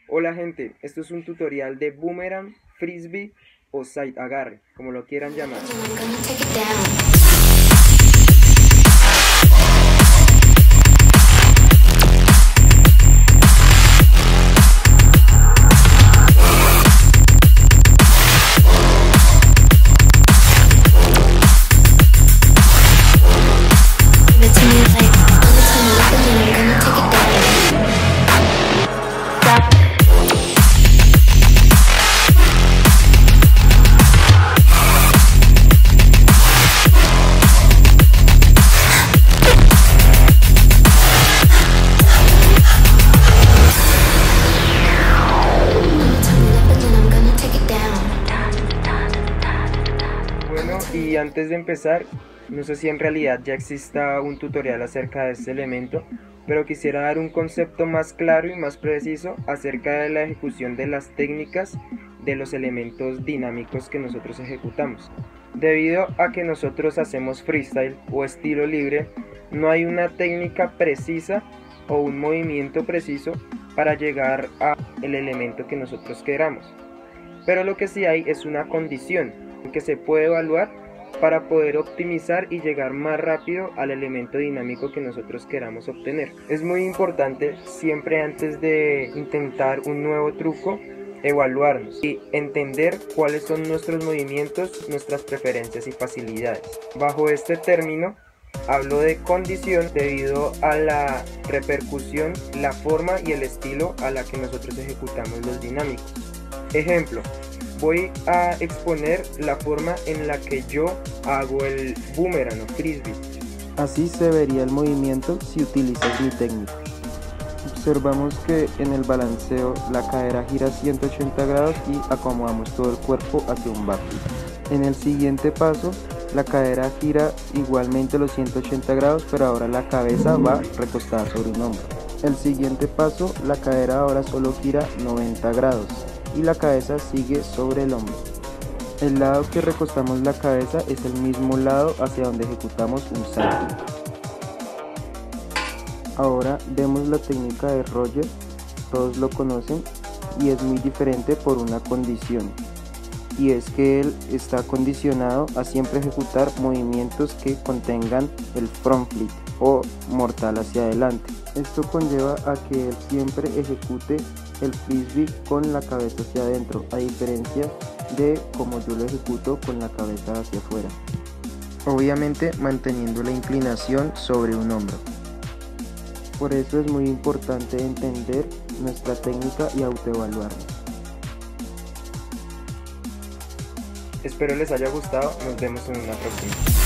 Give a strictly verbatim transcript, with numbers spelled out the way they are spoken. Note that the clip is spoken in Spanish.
Hola gente, esto es un tutorial de boomerang, frisbee o side agarre, como lo quieran llamar. Bueno, y antes de empezar, no sé si en realidad ya exista un tutorial acerca de este elemento, pero quisiera dar un concepto más claro y más preciso acerca de la ejecución de las técnicas de los elementos dinámicos que nosotros ejecutamos. Debido a que nosotros hacemos freestyle o estilo libre, no hay una técnica precisa o un movimiento preciso para llegar al elemento que nosotros queramos. Pero lo que sí hay es una condición que se puede evaluar para poder optimizar y llegar más rápido al elemento dinámico que nosotros queramos obtener. Es muy importante siempre antes de intentar un nuevo truco evaluarnos y entender cuáles son nuestros movimientos, nuestras preferencias y facilidades. Bajo este término hablo de condición debido a la repercusión, la forma y el estilo a la que nosotros ejecutamos los dinámicos. Ejemplo, voy a exponer la forma en la que yo hago el boomerang o frisbee. Así se vería el movimiento si utilizas mi técnica. Observamos que en el balanceo la cadera gira ciento ochenta grados y acomodamos todo el cuerpo hacia un backflip. En el siguiente paso la cadera gira igualmente los ciento ochenta grados, pero ahora la cabeza va recostada sobre un hombro. El siguiente paso, la cadera ahora solo gira noventa grados y la cabeza sigue sobre el hombro. El lado que recostamos la cabeza es el mismo lado hacia donde ejecutamos un side. Ahora vemos la técnica de Roger, todos lo conocen, y es muy diferente por una condición, y es que él está condicionado a siempre ejecutar movimientos que contengan el front flip o mortal hacia adelante. Esto conlleva a que él siempre ejecute el frisbee con la cabeza hacia adentro, a diferencia de como yo lo ejecuto con la cabeza hacia afuera, obviamente manteniendo la inclinación sobre un hombro. Por eso es muy importante entender nuestra técnica y autoevaluarnos. Espero les haya gustado, nos vemos en una próxima.